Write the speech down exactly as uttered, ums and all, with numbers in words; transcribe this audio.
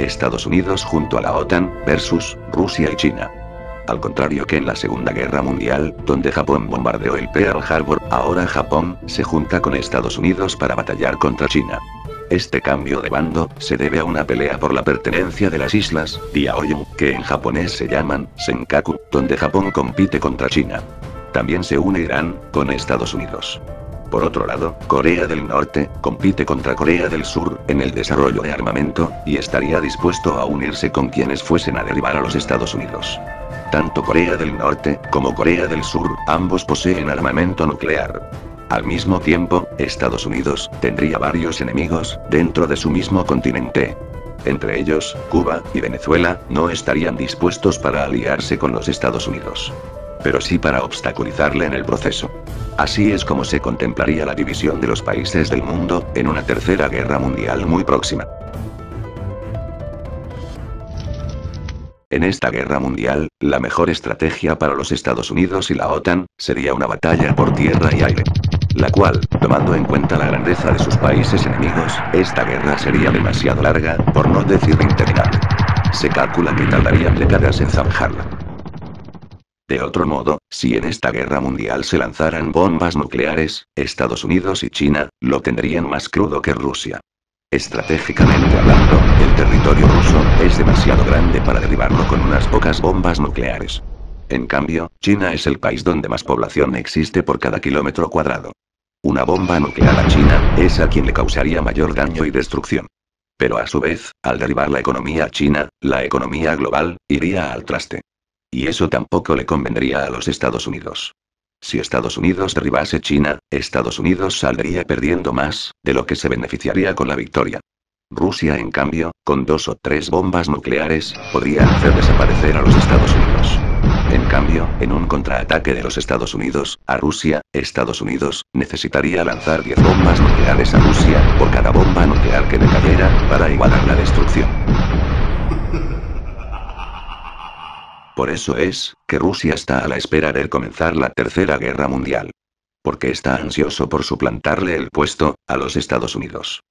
Estados Unidos junto a la OTAN, versus Rusia y China. Al contrario que en la Segunda Guerra Mundial, donde Japón bombardeó el Pearl Harbor, ahora Japón se junta con Estados Unidos para batallar contra China. Este cambio de bando se debe a una pelea por la pertenencia de las islas Diaoyu, que en japonés se llaman Senkaku, donde Japón compite contra China. También se une Irán con Estados Unidos. Por otro lado, Corea del Norte compite contra Corea del Sur en el desarrollo de armamento, y estaría dispuesto a unirse con quienes fuesen a derribar a los Estados Unidos. Tanto Corea del Norte como Corea del Sur, ambos poseen armamento nuclear. Al mismo tiempo, Estados Unidos tendría varios enemigos dentro de su mismo continente. Entre ellos, Cuba y Venezuela no estarían dispuestos para aliarse con los Estados Unidos, pero sí para obstaculizarle en el proceso. Así es como se contemplaría la división de los países del mundo en una tercera guerra mundial muy próxima. En esta guerra mundial, la mejor estrategia para los Estados Unidos y la OTAN sería una batalla por tierra y aire, la cual, tomando en cuenta la grandeza de sus países enemigos, esta guerra sería demasiado larga, por no decir interminable. Se calcula que tardarían décadas en zanjarla. De otro modo, si en esta guerra mundial se lanzaran bombas nucleares, Estados Unidos y China lo tendrían más crudo que Rusia. Estratégicamente hablando, el territorio ruso es demasiado grande para derribarlo con unas pocas bombas nucleares. En cambio, China es el país donde más población existe por cada kilómetro cuadrado. Una bomba nuclear a China es a quien le causaría mayor daño y destrucción. Pero a su vez, al derribar la economía china, la economía global iría al traste. Y eso tampoco le convendría a los Estados Unidos. Si Estados Unidos derribase China, Estados Unidos saldría perdiendo más de lo que se beneficiaría con la victoria. Rusia, en cambio, con dos o tres bombas nucleares, podría hacer desaparecer a los Estados Unidos. En cambio, en un contraataque de los Estados Unidos a Rusia, Estados Unidos necesitaría lanzar diez bombas nucleares a Rusia por cada bomba nuclear que le cayera, para igualar la destrucción. Por eso es que Rusia está a la espera de comenzar la Tercera Guerra Mundial. Porque está ansioso por suplantarle el puesto a los Estados Unidos.